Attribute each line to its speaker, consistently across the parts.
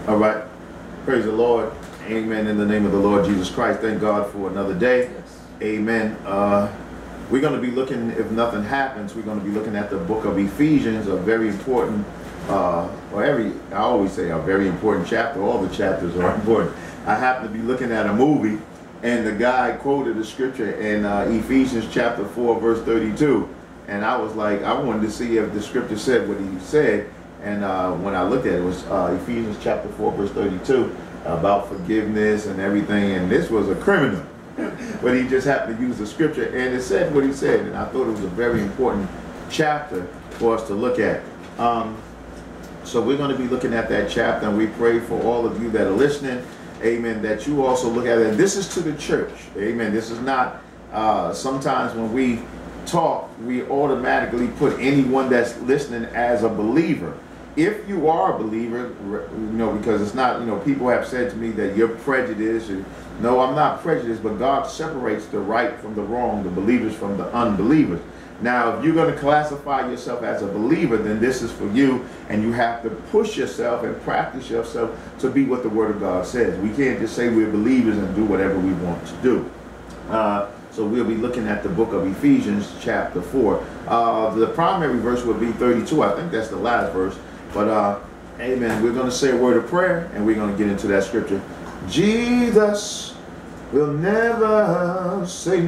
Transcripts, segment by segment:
Speaker 1: All right. Praise the Lord. Amen. In the name of the Lord Jesus Christ. Thank God for another day.
Speaker 2: Yes.
Speaker 1: Amen. We're going to be looking, if nothing happens, we're going to be looking at the book of Ephesians, a very important, I always say a very important chapter. All the chapters are important. I happen to be looking at a movie, and the guy quoted a scripture in Ephesians chapter 4, verse 32. And I was like, I wanted to see if the scripture said what he said. And when I looked at it, it was Ephesians chapter 4, verse 32, about forgiveness and everything. And this was a criminal. But he just happened to use the scripture, and it said what he said. And I thought it was a very important chapter for us to look at. So we're going to be looking at that chapter, and we pray for all of you that are listening, amen, that you also look at it. And this is to the church, amen. This is not, sometimes when we talk, we automatically put anyone that's listening as a believer. If you are a believer, because it's not, people have said to me that you're prejudiced. No, I'm not prejudiced, but God separates the right from the wrong, the believers from the unbelievers. Now, if you're going to classify yourself as a believer, then this is for you, and you have to push yourself and practice yourself to be what the Word of God says. We can't just say we're believers and do whatever we want to do. So we'll be looking at the book of Ephesians chapter 4. The primary verse would be 32. I think that's the last verse. But, amen, we're going to say a word of prayer, and we're going to get into that scripture. Jesus will never say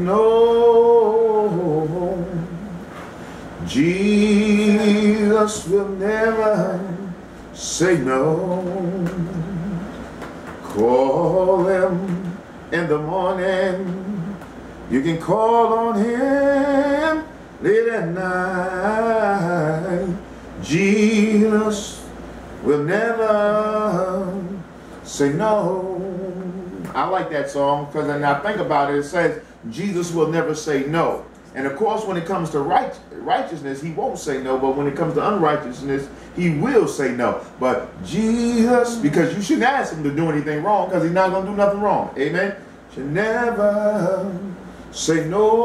Speaker 1: no. Jesus will never say no. Call him in the morning. You can call on him late at night. Jesus will never say no. I like that song because when I think about it, it says Jesus will never say no. And of course, when it comes to righteousness, he won't say no. But when it comes to unrighteousness, he will say no. But Jesus, because you shouldn't ask him to do anything wrong because he's not going to do nothing wrong. Amen. Should never say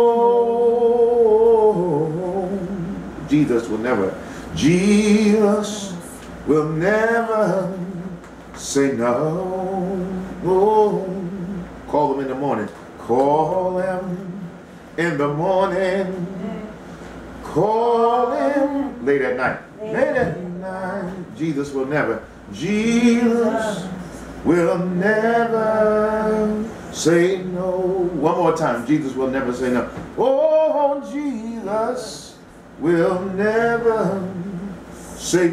Speaker 1: no. Jesus will never. Jesus will never say no. Oh. Call him in the morning. Call him in the morning. Call him late at night. Late at night. Jesus will never. Jesus will never say no. One more time. Jesus will never say no. Oh, Jesus will never say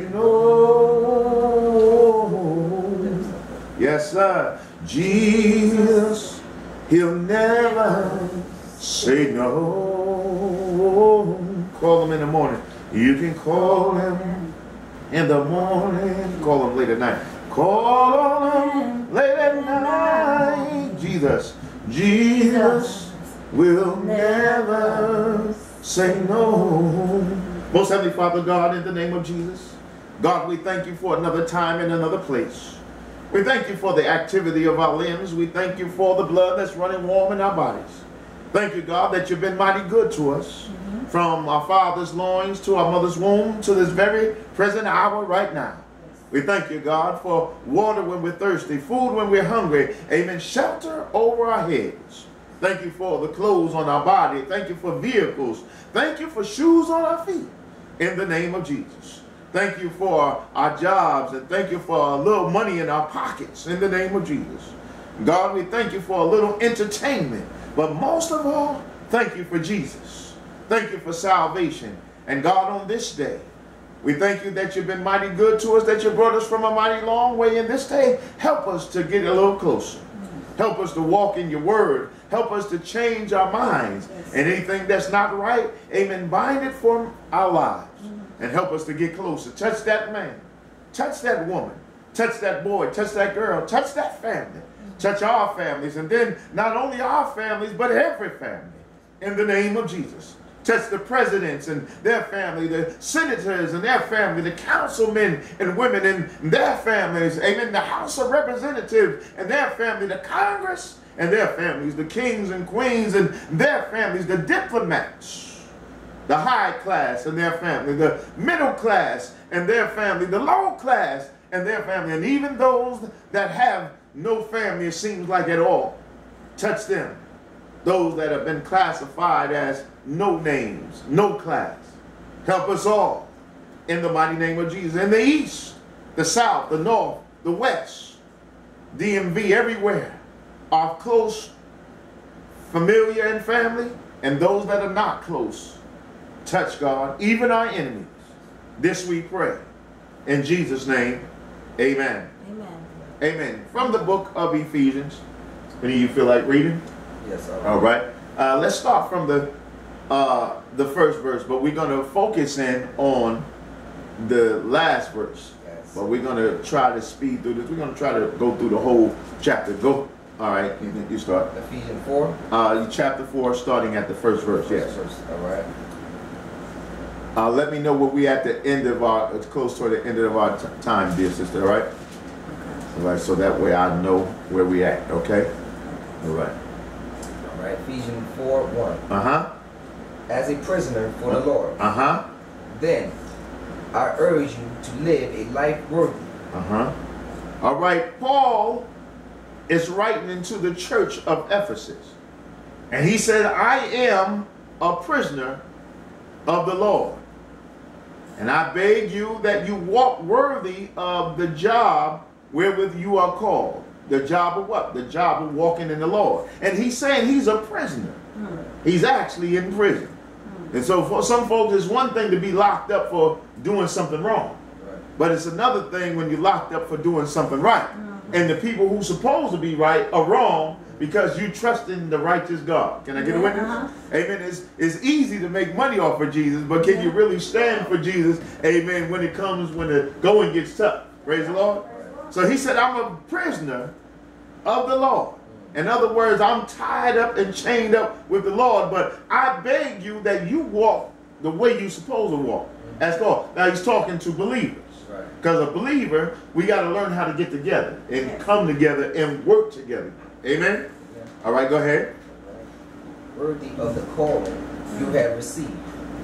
Speaker 1: no. Yes, sir. Jesus, he'll never say no. Call him in the morning. You can call him in the morning. Call him late at night. Call on him late at night. Jesus will never say no. Most Heavenly Father God, in the name of Jesus, God, we thank you for another time and another place. We thank you for the activity of our limbs. We thank you for the blood that's running warm in our bodies. Thank you, God, that you've been mighty good to us. From our father's loins to our mother's womb to this very present hour right now. We thank you, God, for water when we're thirsty, food when we're hungry, amen, shelter over our heads. Thank you for the clothes on our body. Thank you for vehicles. Thank you for shoes on our feet. In the name of Jesus. Thank you for our jobs, and thank you for a little money in our pockets. In the name of Jesus. God, we thank you for a little entertainment. But most of all, thank you for Jesus. Thank you for salvation. And God, on this day, we thank you that you've been mighty good to us, that you brought us from a mighty long way. In this day, help us to get a little closer. Help us to walk in your word. Help us to change our minds. And anything that's not right, amen, bind it from our lives. And help us to get closer. Touch that man. Touch that woman. Touch that boy. Touch that girl. Touch that family. Touch our families. And then not only our families, but every family. In the name of Jesus. Touch the presidents and their family, the senators and their family, the councilmen and women and their families, amen, the House of Representatives and their family, the Congress and their families, the kings and queens and their families, the diplomats, the high class and their family, the middle class and their family, the low class and their family. And even those that have no family, it seems like at all, touch them. Those that have been classified as no names, no class. Help us all in the mighty name of Jesus. In the east, the south, the north, the west, DMV, everywhere, our close, familiar, and family, and those that are not close, touch, God, even our enemies. This we pray. In Jesus' name, amen.
Speaker 2: Amen.
Speaker 1: Amen. From the book of Ephesians. Any of you feel like reading?
Speaker 3: Yes, sir.
Speaker 1: All right. Let's start from the first verse, but we're going to focus in on the last verse.
Speaker 3: Yes.
Speaker 1: But we're going to try to speed through this. We're going to try to go through the whole chapter. Go. All right. You start.
Speaker 3: Ephesians 4.
Speaker 1: Chapter 4, starting at the first verse. Yes.
Speaker 3: All right.
Speaker 1: Let me know what we at the end of our, it's close toward the end of our time, dear sister. All right. All right. So that way I know where we at. Okay. All right.
Speaker 3: All right. Ephesians 4:1. As a prisoner for the Lord. Then I urge you to live a life worthy.
Speaker 1: All right. Paul is writing into the church of Ephesus, and he said, I am a prisoner of the Lord, and I beg you that you walk worthy of the job wherewith you are called. The job of what? The job of walking in the Lord. And he's saying he's a prisoner. He's actually in prison. And so for some folks, it's one thing to be locked up for doing something wrong. But it's another thing when you're locked up for doing something right. And the people who supposed to be right are wrong because you trust in the righteous God. Can I get a witness? Amen. It's easy to make money off of Jesus, but can you really stand for Jesus? Amen. When it comes, when the going gets tough. Praise the Lord. So he said, I'm a prisoner of the Lord. In other words, I'm tied up and chained up with the Lord, but I beg you that you walk the way you're supposed to walk. That's all. Now he's talking to believers. Because a believer, we got to learn how to get together and come together and work together. Amen? All right, go ahead.
Speaker 3: Worthy of the calling you have received.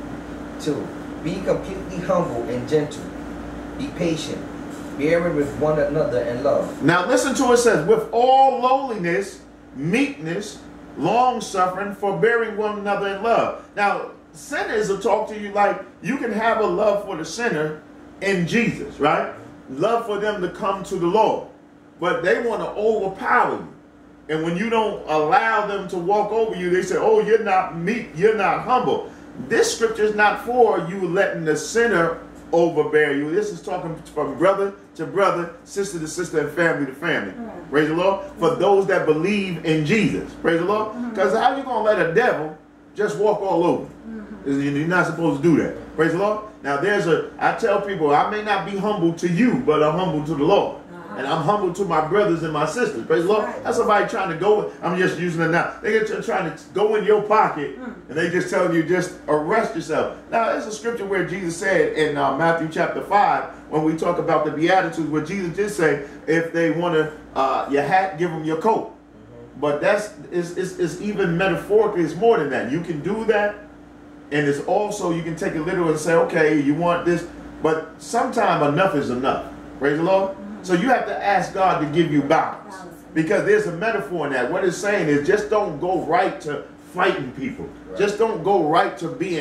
Speaker 3: 2. Be completely humble and gentle. Be patient, bearing with one another in love.
Speaker 1: Now listen to what it says. With all lowliness, meekness, long-suffering, forbearing one another in love. Now, sinners will talk to you like you can have a love for the sinner in Jesus, right? Love for them to come to the Lord. But they want to overpower you. And when you don't allow them to walk over you, they say, oh, you're not meek, you're not humble. This scripture is not for you letting the sinner overbear you. This is talking from brother to brother, sister to sister, and family to family. Praise the Lord. For those that believe in Jesus. Praise the Lord. Because how are you going to let a devil just walk all over? You're not supposed to do that. Praise the Lord. Now I tell people, I may not be humble to you, but I'm humble to the Lord. And I'm humble to my brothers and my sisters. Praise the Lord. That's somebody trying to go, I'm just using it now. They're trying to go in your pocket and they just telling you just arrest yourself. Now there's a scripture where Jesus said in Matthew chapter 5, when we talk about the Beatitudes, where Jesus did say, if they want your hat, give them your coat. But it's even metaphorically, it's more than that. You can do that. And it's also, you can take it literal and say, okay, you want this. But sometimes enough is enough. Praise the Lord. So you have to ask God to give you balance. Because there's a metaphor in that. What it's saying is just don't go right to fighting people. Just don't go right to being,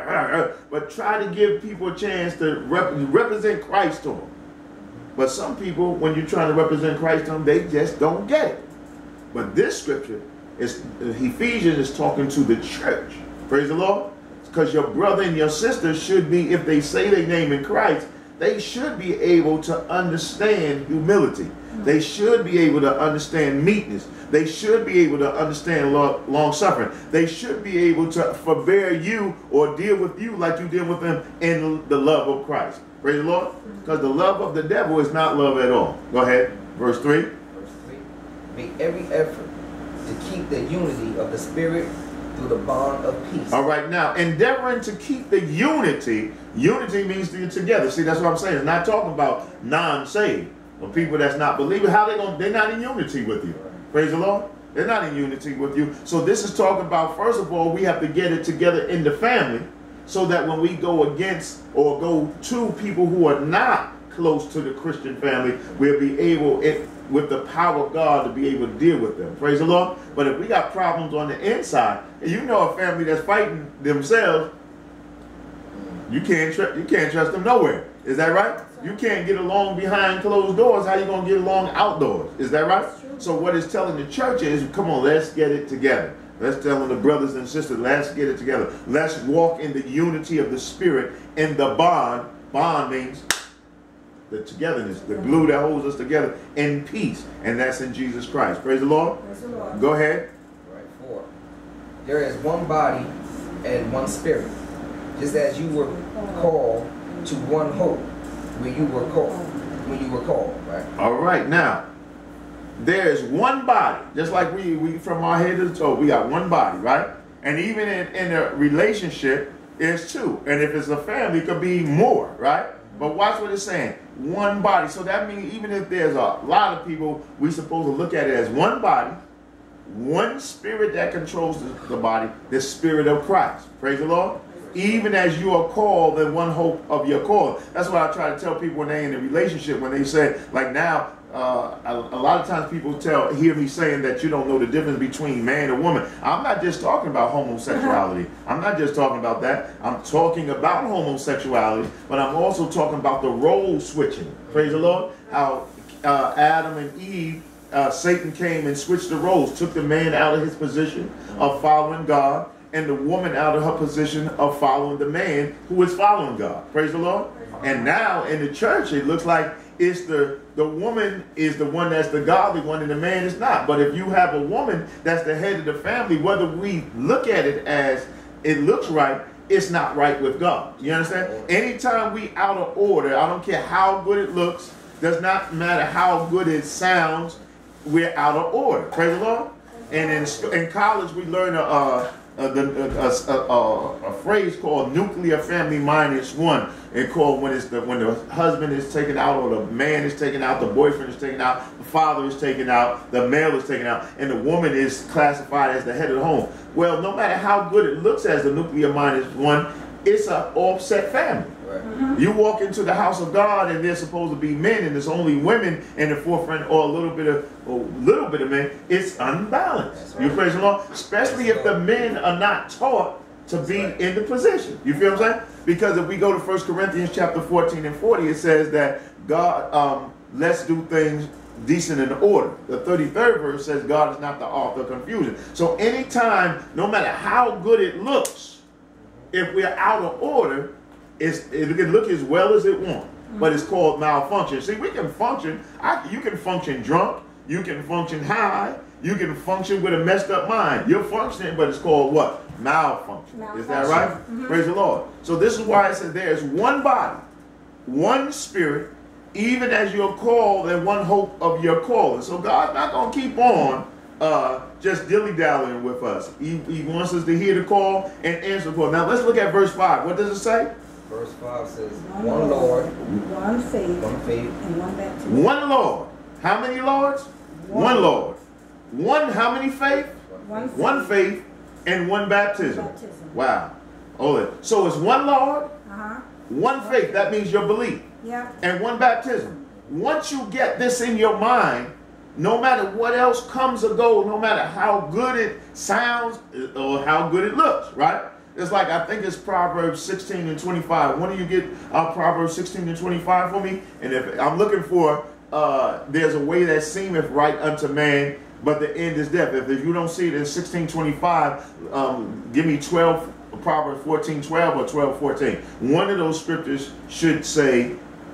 Speaker 1: but try to give people a chance to represent Christ to them. But some people, when you're trying to represent Christ to them, they just don't get it. But this scripture, Ephesians is talking to the church. Praise the Lord. Because your brother and your sister should be, if they say their name in Christ, they should be able to understand humility. They should be able to understand meekness. They should be able to understand long-suffering. They should be able to forbear you or deal with you like you deal with them in the love of Christ. Praise the Lord. Because the love of the devil is not love at all. Go ahead. Verse 3.
Speaker 3: Verse 3. Make every effort to keep the unity of the Spirit through the bond of peace. All
Speaker 1: right, now, endeavoring to keep the unity. Unity means to get together. See, that's what I'm saying. It's not talking about non-saved or people that's not believing. How they're not in unity with you. Praise the Lord. They're not in unity with you. So this is talking about, first of all, we have to get it together in the family so that when we go against or go to people who are not close to the Christian family, we'll be able, with the power of God, to be able to deal with them. Praise the Lord. But if we got problems on the inside, and you know a family that's fighting themselves, you can't trust them nowhere. Is that right? You can't get along behind closed doors. How you going to get along outdoors? Is that right? So what it's telling the church is, come on, let's get it together. Let's tell the brothers and sisters, let's get it together. Let's walk in the unity of the Spirit in the bond. Bond means the togetherness, the glue that holds us together in peace. And that's in Jesus Christ. Praise the Lord.
Speaker 2: Praise the Lord.
Speaker 1: Go ahead.
Speaker 3: Right, 4. There is one body and one spirit, just as you were called to one hope when you were called, right?
Speaker 1: All right, now there's one body, just like we from our head to the toe, we got one body, right? And even in a relationship, it's two. And if it's a family, it could be more, right? But watch what it's saying, one body. So that means even if there's a lot of people, we're supposed to look at it as one body, one spirit that controls the body, the Spirit of Christ. Praise the Lord. Even as you are called, in one hope of your call. That's what I try to tell people when they're in a relationship, when they say, like now, a lot of times people hear me saying that you don't know the difference between man and woman. I'm not just talking about homosexuality. I'm not just talking about that. I'm talking about homosexuality, but I'm also talking about the role switching. Praise the Lord. How Adam and Eve, Satan came and switched the roles, took the man out of his position of following God, and the woman out of her position of following the man who is following God. Praise the Lord. And now in the church, it looks like it's the woman is the one that's the godly one and the man is not. But if you have a woman that's the head of the family, whether we look at it as it looks right, it's not right with God. You understand? Anytime we out of order, I don't care how good it looks, does not matter how good it sounds, we're out of order. Praise the Lord. And in college, we learn a phrase called nuclear family minus one. And called when the husband is taken out, or the man is taken out, the boyfriend is taken out, the father is taken out, the male is taken out, and the woman is classified as the head of the home. Well, no matter how good it looks as the nuclear minus one, it's an offset family. Right. You walk into the house of God and there's supposed to be men and there's only women in the forefront, or a little bit of men. It's unbalanced. Right. You praise the Lord, especially if the men are not taught to be in the position. You feel what I'm saying? Because if we go to 1 Corinthians chapter 14 and 40, it says that God, let's do things decent in order. The 33rd verse says God is not the author of confusion. So anytime, no matter how good it looks, if we're out of order, it can look as well as it wants, but it's called malfunction. See, we can function. You can function drunk. You can function high. You can function with a messed up mind. You're functioning, but it's called what? Malfunction. Is that right? Praise the Lord. So this is why it says there is one body, one spirit, even as you're called, and one hope of your calling. So God's not going to keep on just dilly-dallying with us. He wants us to hear the call and answer the call. Now let's look at verse 5. What does it say?
Speaker 3: Verse 5 says, one Lord,
Speaker 2: one faith, and one baptism.
Speaker 1: One Lord. How many Lords? One Lord. One, how many faith? One faith and one baptism. Wow. So it's one Lord, one faith. That means your belief.
Speaker 2: Yeah.
Speaker 1: And one baptism. Once you get this in your mind, no matter what else comes or goes, no matter how good it sounds or how good it looks, right? It's like, I think it's Proverbs 16 and 25. When do you get Proverbs 16 and 25 for me? And if I'm looking for, there's a way that seemeth right unto man, but the end is death. If you don't see it in 16:25, give me Proverbs 14:12 or 12:14. One of those scriptures should say,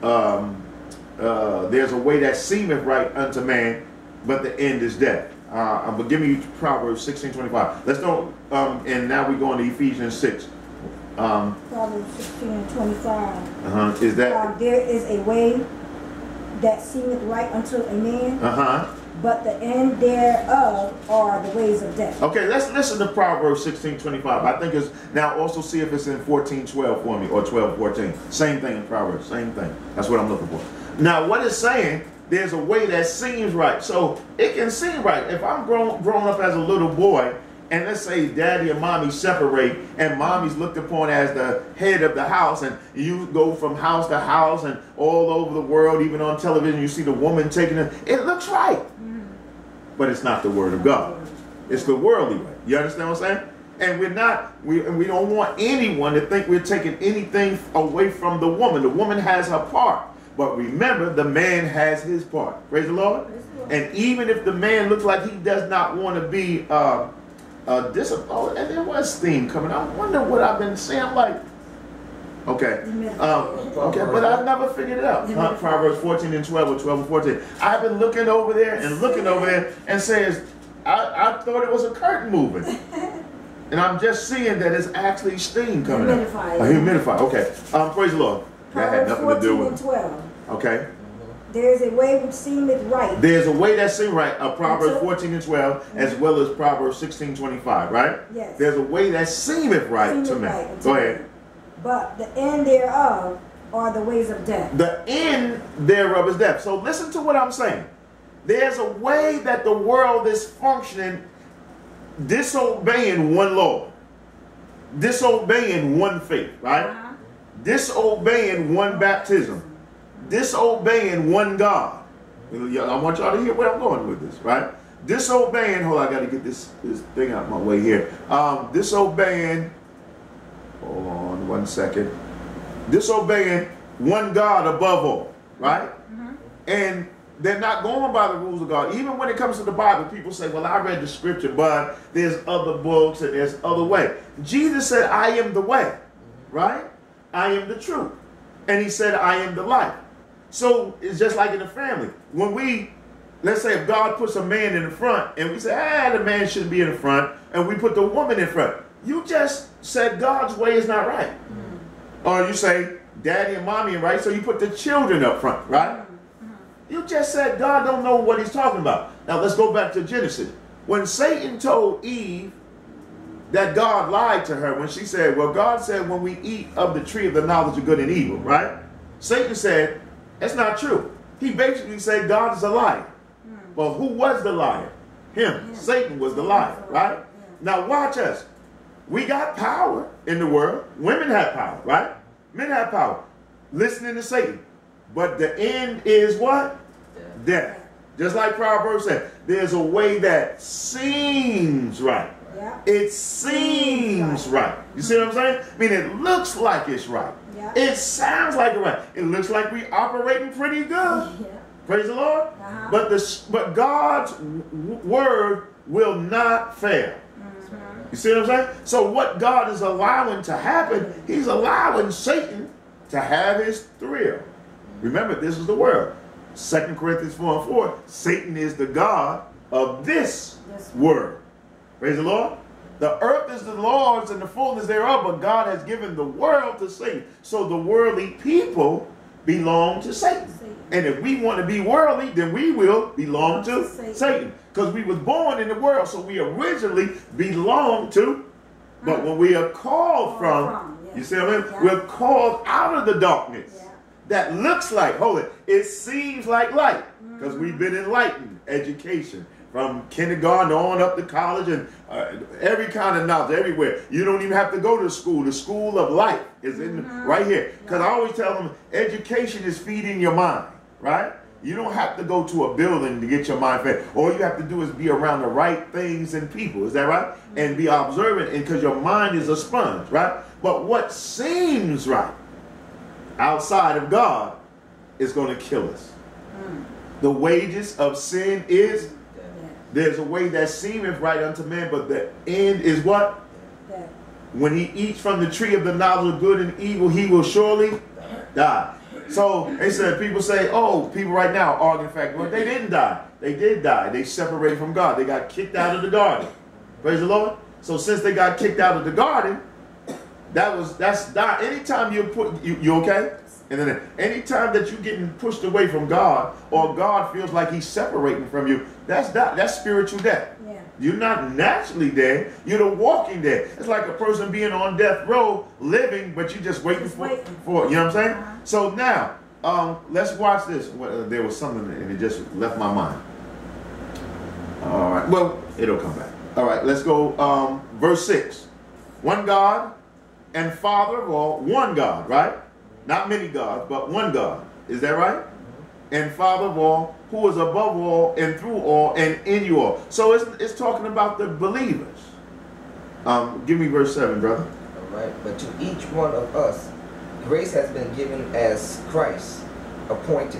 Speaker 1: there's a way that seemeth right unto man, but the end is death. But give me Proverbs 16:25. Let's go, and now we go into Ephesians 6.
Speaker 2: Proverbs 16 and 25.
Speaker 1: Is that?
Speaker 2: There is a way that seemeth right unto a man, but the end thereof are the ways of death. Okay, let's listen to Proverbs 16:25. I think it's now also see if it's in 14:12 for me, or 12:14. Same thing in Proverbs, same thing. That's what I'm looking for. Now, what it's saying, there's a way that seems right. So it can seem right. If I'm grown up as a little boy
Speaker 1: and let's say daddy and mommy separate, and mommy's looked upon as the head of the house, and you go from house to house and all over the world, even on television, you see the woman taking it. It looks right, but it's not the word of God. It's the worldly way. You understand what I'm saying? And we don't want anyone to think we're taking anything away from the woman. The woman has her part. But remember, the man has his part. Praise the Lord. And even if the man looks like he does not want to be disappointed, and there was steam coming. I wonder what I've been saying. Like, okay, okay, but I've never figured it out. Proverbs 14 and 12 or 12 and 14. I've been looking over there and looking over there and says, I thought it was a curtain moving. And I'm just seeing that it's actually steam coming out. A humidifier. Okay. Praise the Lord. That had nothing to do with it. 12. Okay.
Speaker 2: There's a way which seemeth right.
Speaker 1: There's a way that seems right. Proverbs 14 and 12, as well as Proverbs 16:25, right?
Speaker 2: Yes.
Speaker 1: There's a way that seemeth right to man. Go ahead.
Speaker 2: But the end thereof are the ways of death.
Speaker 1: The end thereof is death. So listen to what I'm saying. There's a way that the world is functioning, disobeying one law, disobeying one faith, right? Disobeying one baptism, disobeying one God. I want y'all to hear where I'm going with this, right? Disobeying, hold on, I got to get this thing out of my way here. Disobeying, hold on one second. Disobeying one God above all, right? And they're not going by the rules of God. Even when it comes to the Bible, people say, well, I read the scripture, but there's other books and there's other way. Jesus said, I am the way, right? I am the truth. And he said, I am the life. So it's just like in the family. When we, let's say if God puts a man in the front and we say, the man shouldn't be in the front, and we put the woman in front, you just said God's way is not right. Or you say daddy and mommy are right, so you put the children up front, right? You just said God don't know what he's talking about. Now let's go back to Genesis. When Satan told Eve that God lied to her, when she said, well, God said when we eat of the tree of the knowledge of good and evil, right? Satan said, that's not true. He basically said God is a liar. Well, who was the liar? Him. Satan was the liar, right? Now watch us. We got power in the world. Women have power, right? Men have power. Listening to Satan. But the end is what? Death. Just like Proverbs said, there's a way that seems right.
Speaker 2: Yeah.
Speaker 1: It seems right. You see what I'm saying? I mean, it looks like it's right. Yeah. It sounds like it's right. It looks like we're operating pretty good. Yeah. Praise the Lord. But God's word will not fail. You see what I'm saying? So what God is allowing to happen, he's allowing Satan to have his thrill. Remember, this is the world. 2 Corinthians 4 and 4, Satan is the God of this world. Praise the Lord. The earth is the Lord's and the fullness thereof, but God has given the world to Satan. So the worldly people belong to Satan. And if we want to be worldly, then we will belong to Satan. Because we was born in the world, so we originally belong to. But when we are called from, you see what I mean? We're called out of the darkness. That looks like, hold it seems like light. Because we've been enlightened, education. From kindergarten on up to college and every kind of knowledge, everywhere. You don't even have to go to school. The school of life is in right here. Because I always tell them, education is feeding your mind, right? You don't have to go to a building to get your mind fed. All you have to do is be around the right things and people. Is that right? And be observant, and because your mind is a sponge, right? But what seems right outside of God is going to kill us. The wages of sin is there's a way that seemeth right unto man, but the end is what? Death. When he eats from the tree of the knowledge of good and evil, he will surely die. So they said, people say, oh, people right now are arguing the fact, well, they didn't die. They did die. They separated from God. They got kicked out of the garden. Praise the Lord. So since they got kicked out of the garden, that's die. Anytime you okay? And then anytime that you're getting pushed away from God, or God feels like he's separating from you, that's spiritual death. Yeah. You're not naturally dead. You're the walking dead. It's like a person being on death row, living, but you're just waiting for you know what I'm saying? So now, let's watch this. There was something and it just left my mind. All right. Well, it'll come back. All right, let's go. Verse 6. One God and Father of all, one God, right? Not many gods, but one God. Is that right? And Father of all, who is above all and through all and in you all. So it's talking about the believers. Give me verse 7, brother.
Speaker 3: All right. But to each one of us, grace has been given as Christ appointed.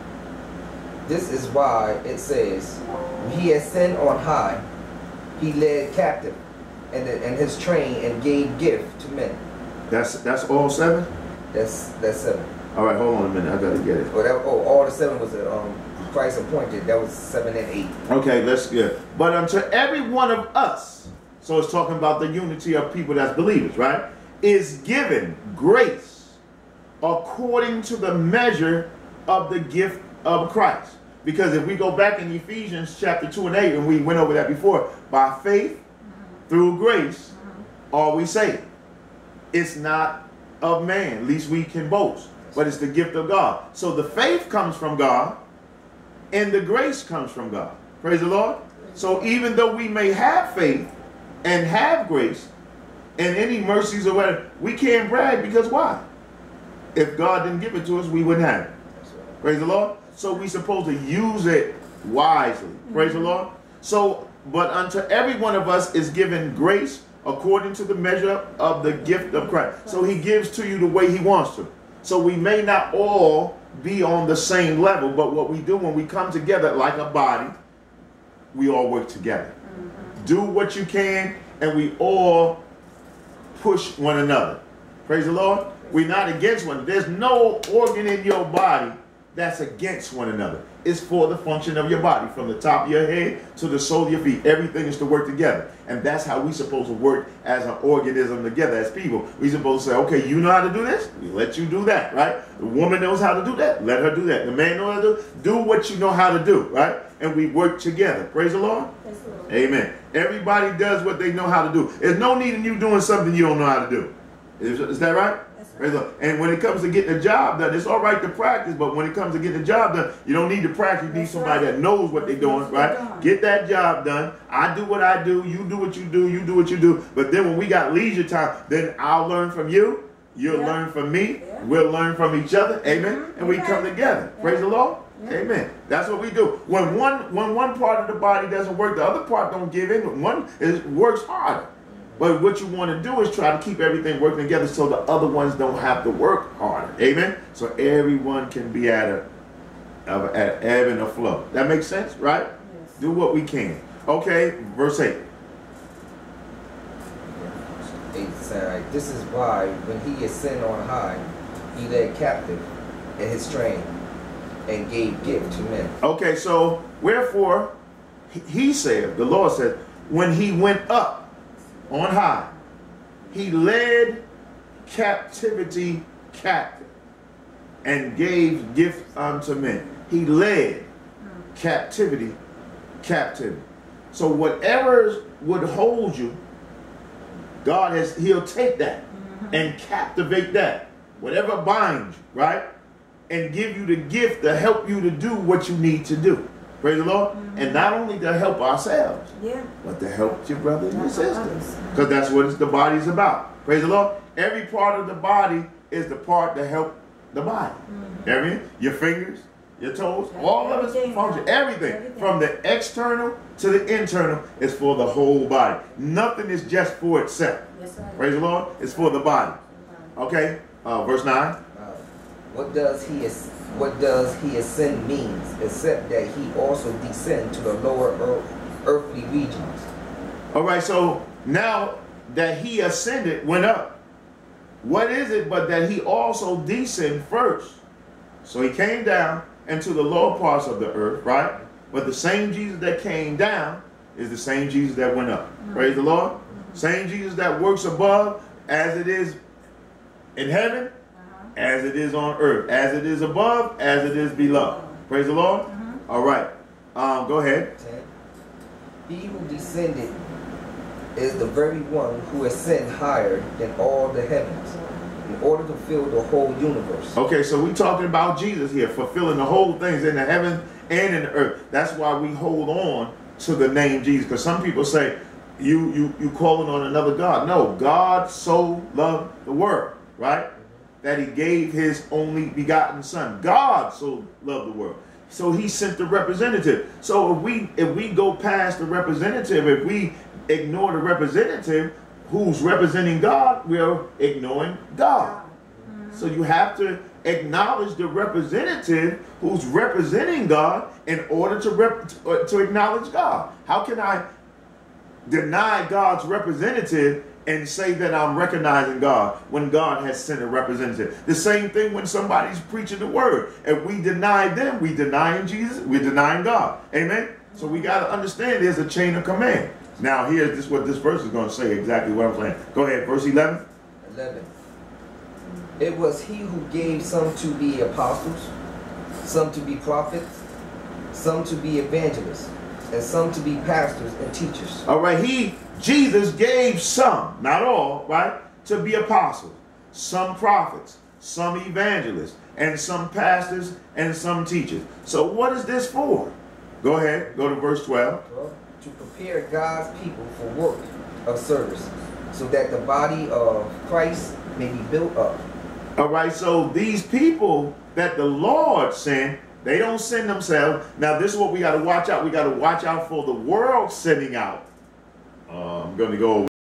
Speaker 3: This is why it says, when he ascended on high, he led captive and his train and gave gift to men.
Speaker 1: That's all 7?
Speaker 3: That's 7.
Speaker 1: All right, hold on a minute. I gotta get it.
Speaker 3: All the 7 was Christ appointed. That was 7 and 8.
Speaker 1: Okay, let's get. But unto every one of us, so it's talking about the unity of people that's believers, right? Is given grace according to the measure of the gift of Christ. Because if we go back in Ephesians chapter 2 and 8, and we went over that before, by faith, through grace, are we saved. It's not of man, at least we can boast, but it's the gift of God. So the faith comes from God, and the grace comes from God. Praise the Lord. So even though we may have faith and have grace and any mercies or whatever, we can't brag, because why? If God didn't give it to us, we wouldn't have it. Praise the Lord. So we're supposed to use it wisely. Praise the Lord. So, but unto every one of us is given grace according to the measure of the gift of Christ. So he gives to you the way he wants to. So we may not all be on the same level, but what we do when we come together like a body, we all work together. Do what you can, and we all push one another. Praise the Lord. We're not against one another. There's no organ in your body that's against one another. It's for the function of your body, from the top of your head to the sole of your feet. Everything is to work together. And that's how we're supposed to work as an organism together, as people. We're supposed to say, okay, you know how to do this? We let you do that, right? The woman knows how to do that. Let her do that. The man knows how to do what you know how to do, right? And we work together. Praise the Lord. Praise the Lord. Amen. Everybody does what they know how to do. There's no need in you doing something you don't know how to do. Is that right? And when it comes to getting the job done, it's all right to practice, but when it comes to getting the job done, you don't need to practice. You need somebody that knows what they're doing, right? Get that job done. I do what I do. You do what you do. You do what you do. But then when we got leisure time, then I'll learn from you. You'll learn from me. We'll learn from each other. Amen. And we come together. Praise the Lord. Amen. That's what we do. When one part of the body doesn't work, the other part don't give in. One works harder. But what you want to do is try to keep everything working together so the other ones don't have to work harder. Amen? So everyone can be at ebb and a flow. That makes sense, right? Yes. Do what we can. Okay, verse 8.
Speaker 3: 8 says, this is why when he ascended on high, he led captive in his train and gave gift to men.
Speaker 1: Okay, so wherefore he said, the Lord said, when he went up on high, he led captivity captive and gave gift unto men. He led captivity captivity. So whatever would hold you, he'll take that and captivate that. Whatever binds you, right? And give you the gift to help you to do what you need to do. Praise the Lord. And not only to help ourselves, but to help your brothers and your sisters. Because that's what the body's about. Praise the Lord. Every part of the body is the part to help the body. Your fingers, your toes, all of it function. Everything from the external to the internal is for the whole body. Nothing is just for itself. Praise the Lord. It's for the body. Okay. Verse 9.
Speaker 3: What does he ascend means, except that he also descend to the lower earthly regions?
Speaker 1: All right, so now that he ascended, went up, what is it but that he also descended first? So he came down into the lower parts of the earth, right? But the same Jesus that came down is the same Jesus that went up. Praise the Lord. Same Jesus that works above as it is in heaven, as it is on earth, as it is above, as it is below. Praise the Lord. All right. Go ahead.
Speaker 3: He who descended is the very one who ascended higher than all the heavens, in order to fill the whole universe.
Speaker 1: Okay, so we're talking about Jesus here, fulfilling the whole things in the heaven and in the earth. That's why we hold on to the name Jesus. Because some people say, you calling on another God. No, God so loved the world, right? That he gave his only begotten son. God so loved the world. So he sent the representative. So if we go past the representative, if we ignore the representative who's representing God, we're ignoring God. So you have to acknowledge the representative who's representing God in order to acknowledge God. How can I deny God's representative and say that I'm recognizing God when God has sent a representative? The same thing when somebody's preaching the word. If we deny them, we denying Jesus, we're denying God. Amen? So we got to understand there's a chain of command. Now here's what this verse is going to say, exactly what I'm saying. Go ahead, verse 11.
Speaker 3: 11. It was he who gave some to be apostles, some to be prophets, some to be evangelists, and some to be pastors and teachers.
Speaker 1: All right, Jesus gave some, not all, right, to be apostles, some prophets, some evangelists, and some pastors and some teachers. So what is this for? Go ahead, go to verse 12.
Speaker 3: Well, to prepare God's people for work of service, so that the body of Christ may be built up.
Speaker 1: All right, so these people that the Lord sent, they don't send themselves. Now, this is what we got to watch out. We got to watch out for the world sending out. I'm going to go over